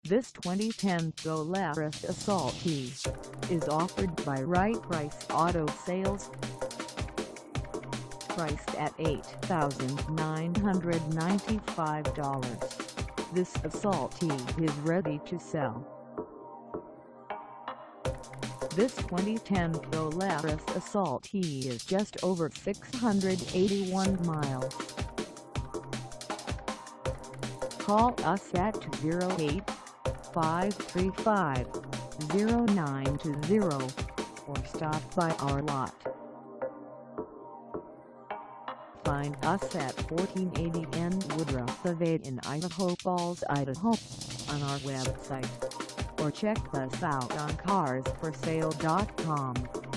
This 2010 Polaris Assault T is offered by Right Price Auto Sales. Priced at $8,995, this Assault T is ready to sell. This 2010 Polaris Assault T is just over 681 miles. Call us at 208-535-0920 or stop by our lot. Find us at 1480 N Woodruff Ave in Idaho Falls, Idaho, on our website, or check us out on carsforsale.com.